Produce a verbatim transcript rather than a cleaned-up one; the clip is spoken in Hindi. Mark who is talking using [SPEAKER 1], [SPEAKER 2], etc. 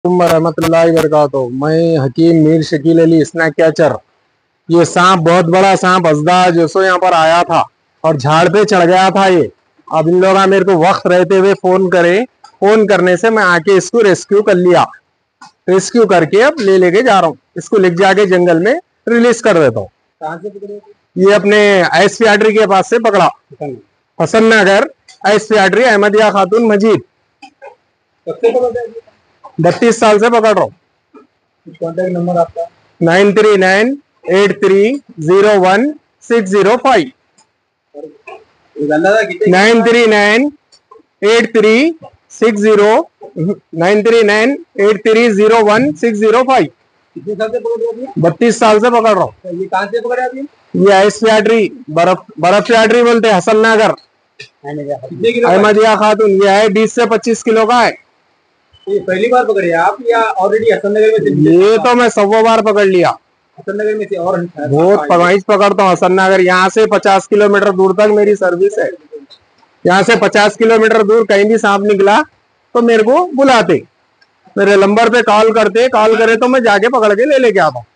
[SPEAKER 1] रहमतुल्लाहि वबरकातुहू। मैं हकीम मीर शकील अली स्नैक कैचर। ये सांप बहुत बड़ा सांप अजदा जो सो यहाँ पर आया था और झाड़ पे चढ़ गया था ये। अब इन लोगों मेरे को वक्त रहते हुए फोन करे, फोन करने से मैं आके इसको रेस्क्यू कर लिया। रेस्क्यू करके अब ले लेके जा रहा हूँ, इसको लेके जाके जंगल में रिलीज कर देता हूँ। कहाँ से पकड़े? ये अपने एस पियाट्री के पास से पकड़ा, हसन नगर एस पियाट्री अहमदिया खातून मजीद। बत्तीस साल से पकड़ रहा हूँ।
[SPEAKER 2] कॉन्टेक्ट नंबर आपका?
[SPEAKER 1] Nine three nine eight three zero one six zero five. Nine three nine eight three six zero nine three nine eight three zero one six zero five.
[SPEAKER 2] कितने साल से पकड़ रहे हो?
[SPEAKER 1] बत्तीस साल से पकड़ रहा हूँ।
[SPEAKER 2] ये कहाँ से पकड़े अभी?
[SPEAKER 1] ये आइस पियाट्री बर्फ बर्फ पियाट्री बोलते हैं, हसन नगर अहमदिया खातून। ये है बीस से पच्चीस किलो का है।
[SPEAKER 2] ये पहली बार पकड़े आप या ऑलरेडी हसन नगर में थे?
[SPEAKER 1] ये तो मैं सौ बार पकड़ लिया।
[SPEAKER 2] हसन नगर में थे और
[SPEAKER 1] बहुत पगाइश पकड़ता हूँ हसन नगर। यहाँ से पचास किलोमीटर दूर तक मेरी सर्विस है। यहाँ से पचास किलोमीटर दूर कहीं भी सांप निकला तो मेरे को बुलाते, मेरे नंबर पे कॉल करते, कॉल करे तो मैं जाके पकड़ के ले लेके आता हूँ।